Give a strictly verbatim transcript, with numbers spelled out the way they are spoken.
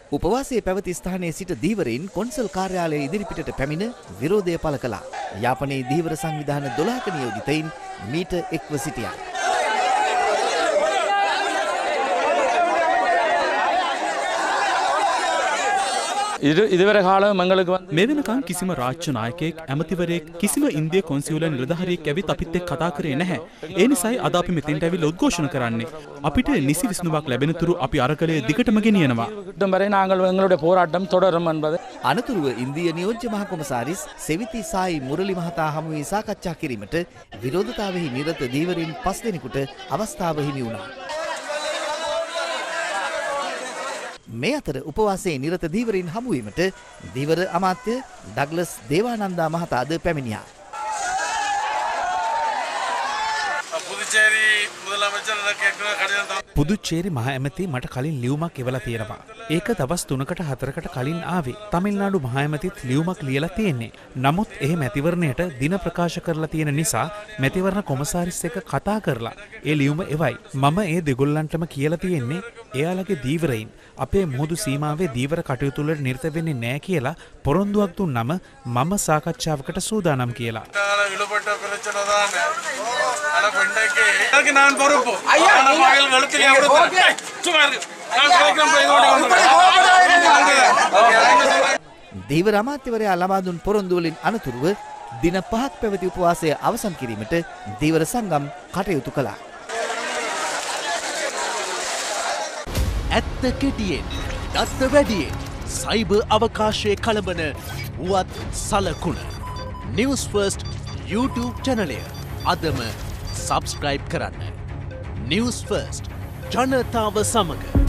උපවාසයේ පැවති ස්ථානයේ සිට ධීවරයින් කොන්සල් කාර්යාලය ඉදිරිපිටට පැමිණ විරෝධය පළ කළා. යාපනයේ ධීවර සංවිධාන දොළහක නියෝජිතයින් මීට එක්ව සිටියා. ඉදිවර කාලව මංගලක මේ වෙනකන් කිසිම රාජ්‍ය නායකයෙක් ඇමතිවරයෙක් කිසිම ඉන්දිය කොන්සියුල නිලධාරියෙක් ඇවිත් අපිත් එක්ක කතා කරේ නැහැ. ඒ නිසායි අද අපි මෙතෙන්ට ඇවිල්ලා උද්ඝෝෂණ කරන්නේ. අපිට නිසි විසඳුමක් ලැබෙන තුරු අපි අරගලය දිගටම ගෙනියනවා. අනතුරුව ඉන්දිය නියෝජ්‍ය මහ කොමසාරිස් සෙවිති සායි මුරලි මහතා හමු වී සාකච්ඡා කිරීමට විරෝධතාවෙහි නිරත ධීවරින් පස් දෙනෙකුට අවස්ථාව හිමි වුණා. මේ අතර උපවාසයේ නිරත ධීවරින් හමුවීමට ධීවර අමාත්‍ය ඩග්ලස් දේවානන්දා මහතාද පැමිණියා. පුදුච්චේරි මහ ඇමති මට කලින් ලියුමක් එවලා තියෙනවා. ඒක දවස් තුනකට හතරකට කලින් ආවේ. තමිල්නාඩු මහ ඇමතිත් ලියුමක් ලියලා තියෙන්නේ. නමුත් එහි මැතිවරණයට දින ප්‍රකාශ කරලා තියෙන නිසා මැතිවරණ කොමසාරිස් එක්ක කතා කරලා ඒ ලියුම එවයි. මම ඒ දෙගොල්ලන්ටම කියලා තියෙන්නේ එයාලගේ ධීවරයින් අපේ මුහුදු සීමාවේ ධීවර කටයුතු වලට නිරත වෙන්නේ නැහැ කියලා පොරොන්දුවක් දුන්නම මම සාකච්ඡාවකට සූදානම් කියලා. ධීවර අමාත්‍යවරයා ලබා දුන් පොරොන්දු වලින් අනතුරුව දින පහක් පැවති උපවාසය අවසන් කිරීමට ධීවර සංගම් කටයුතු කළා. ඇත්ත කෙටියෙන් දත්ත වැඩියෙන් සයිබර් අවකාශයේ කලබන වුවත් සලකුණ Newsfirst YouTube චැනලය අදම සබ්ස්ක්‍රයිබ් කරන්න. Newsfirst ජනතාව සමග